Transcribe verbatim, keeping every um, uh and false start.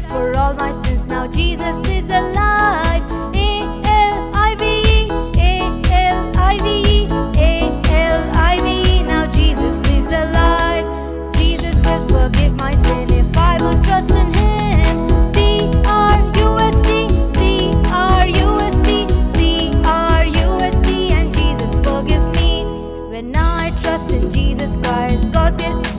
for all my sins. Now Jesus is alive. A L I V E, A L I V E, A L I V E. Now Jesus is alive. Jesus will forgive my sin if I will trust in Him. D R U S D, D R U S D, D R U S D, and Jesus forgives me. When I trust in Jesus Christ, God's gift